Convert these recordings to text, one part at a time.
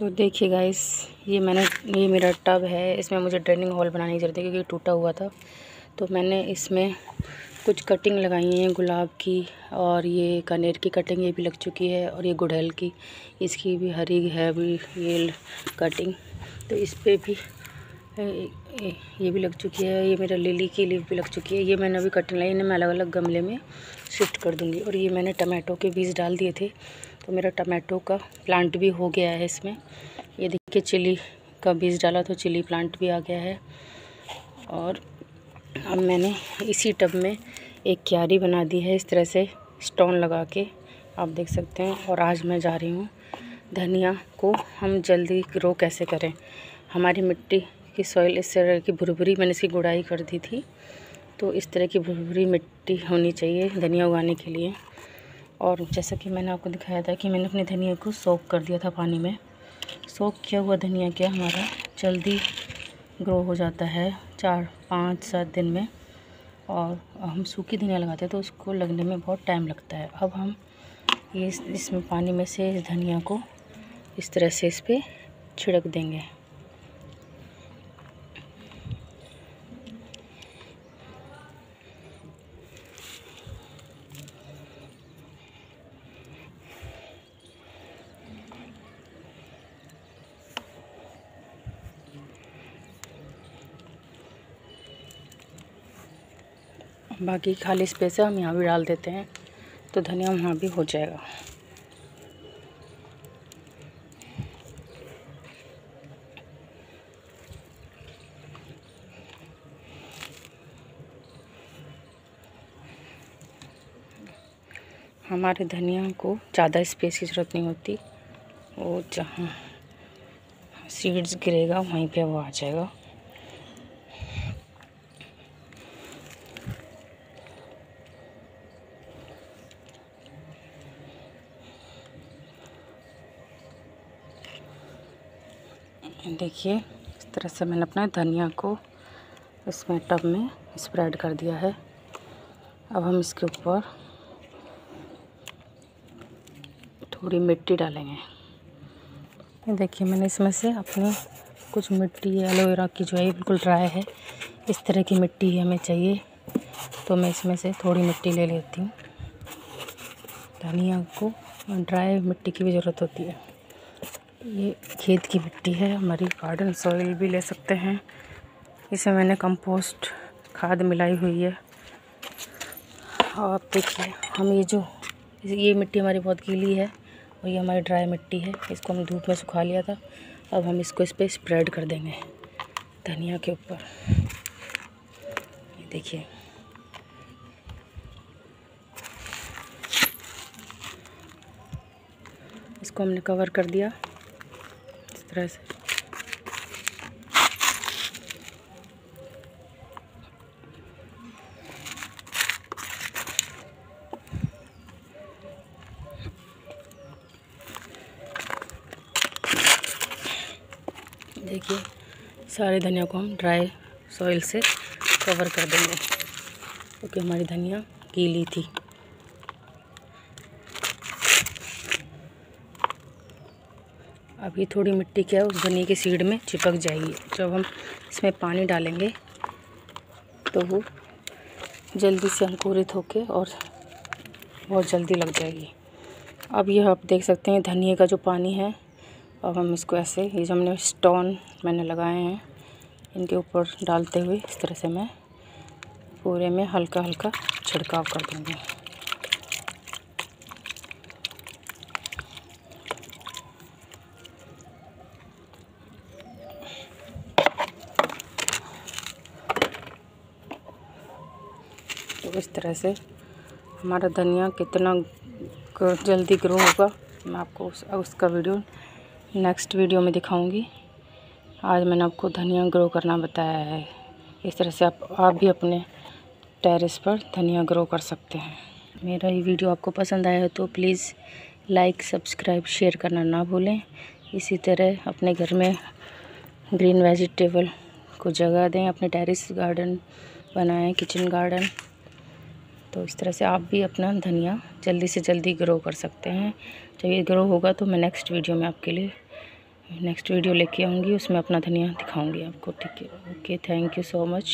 तो देखिए गाइस, ये मेरा टब है। इसमें मुझे ड्रेनिंग हॉल बनाने की ज़रूरत है क्योंकि टूटा हुआ था। तो मैंने इसमें कुछ कटिंग लगाई हैं गुलाब की, और ये कनेर की कटिंग ये भी लग चुकी है, और ये गुड़हल की, इसकी भी हरी है अभी ये कटिंग। तो इस पे भी ये भी लग चुकी है। ये मेरा लिली की लीफ भी लग चुकी है। ये मैंने अभी कटिंग लाई, इन्हें मैं अलग अलग गमले में शिफ्ट कर दूँगी। और ये मैंने टमाटो के बीज डाल दिए थे, तो मेरा टमाटो का प्लांट भी हो गया है इसमें। ये देखिए, चिली का बीज डाला तो चिली प्लांट भी आ गया है। और अब मैंने इसी टब में एक क्यारी बना दी है इस तरह से स्टोन लगा के, आप देख सकते हैं। और आज मैं जा रही हूँ धनिया को हम जल्दी ग्रो कैसे करें। हमारी मिट्टी की सॉइल इस तरह की भुरभुरी, मैंने इसकी गुड़ाई कर दी थी, तो इस तरह की भुरभुरी मिट्टी होनी चाहिए धनिया उगाने के लिए। और जैसा कि मैंने आपको दिखाया था कि मैंने अपने धनिया को सोक कर दिया था पानी में। सोक किया हुआ धनिया क्या हमारा जल्दी ग्रो हो जाता है 4-5-7 दिन में। और हम सूखी धनिया लगाते हैं तो उसको लगने में बहुत टाइम लगता है। अब हम ये इसमें पानी में से इस धनिया को इस तरह से इस पर छिड़क देंगे। बाकी खाली स्पेस है, हम यहाँ भी डाल देते हैं तो धनिया वहाँ भी हो जाएगा। हमारे धनिया को ज़्यादा स्पेस की ज़रूरत नहीं होती, वो जहाँ सीड्स गिरेगा वहीं पे वो आ जाएगा। देखिए, इस तरह से मैंने अपना धनिया को इसमें टब में स्प्रेड कर दिया है। अब हम इसके ऊपर थोड़ी मिट्टी डालेंगे। ये देखिए, मैंने इसमें से अपनी कुछ मिट्टी, एलोवेरा की जो है बिल्कुल ड्राई है, इस तरह की मिट्टी हमें चाहिए, तो मैं इसमें से थोड़ी मिट्टी ले लेती हूँ। धनिया को ड्राई मिट्टी की भी ज़रूरत होती है। ये खेत की मिट्टी है, हमारी गार्डन सॉइल भी ले सकते हैं। इसमें मैंने कंपोस्ट खाद मिलाई हुई है। और आप देखिए, हम ये मिट्टी हमारी बहुत गीली है और ये हमारी ड्राई मिट्टी है। इसको हम धूप में सुखा लिया था। अब हम इसको इस पर स्प्रेड कर देंगे धनिया के ऊपर। ये देखिए, इसको हमने कवर कर दिया इस तरह से। देखिए, सारे धनिया को हम ड्राई सॉइल से कवर कर देंगे क्योंकि हमारी धनिया गीली थी। अब ये थोड़ी मिट्टी क्या है उस धनिया की सीड में चिपक जाएगी। जब हम इसमें पानी डालेंगे तो वो जल्दी से अंकुरित होके और बहुत जल्दी लग जाएगी। अब ये आप देख सकते हैं धनिया का जो पानी है, अब हम इसको ऐसे, ये जो हमने स्टोन मैंने लगाए हैं इनके ऊपर डालते हुए इस तरह से मैं पूरे में हल्का हल्का छिड़काव कर दूँगी। तो इस तरह से हमारा धनिया कितना जल्दी ग्रो होगा मैं आपको उसका वीडियो नेक्स्ट वीडियो में दिखाऊंगी। आज मैंने आपको धनिया ग्रो करना बताया है। इस तरह से आप भी अपने टेरेस पर धनिया ग्रो कर सकते हैं। मेरा ये वीडियो आपको पसंद आया है तो प्लीज़ लाइक, सब्सक्राइब, शेयर करना ना भूलें। इसी तरह अपने घर में ग्रीन वेजिटेबल को जगह दें, अपने टेरेस गार्डन बनाएं, किचन गार्डन। तो इस तरह से आप भी अपना धनिया जल्दी से जल्दी ग्रो कर सकते हैं। जब ये ग्रो होगा तो मैं नेक्स्ट वीडियो में आपके लिए नेक्स्ट वीडियो लेके आऊँगी, उसमें अपना धनिया दिखाऊँगी आपको, ठीक है। Okay, thank you so much,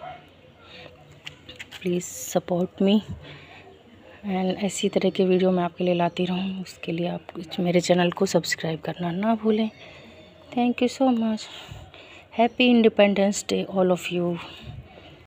please support me and ऐसी तरह के वीडियो मैं आपके लिए लाती रहूँ। उसके लिए आप मेरे चैनल को सब्सक्राइब करना ना भूलें। Thank you so much, happy independence day all of you.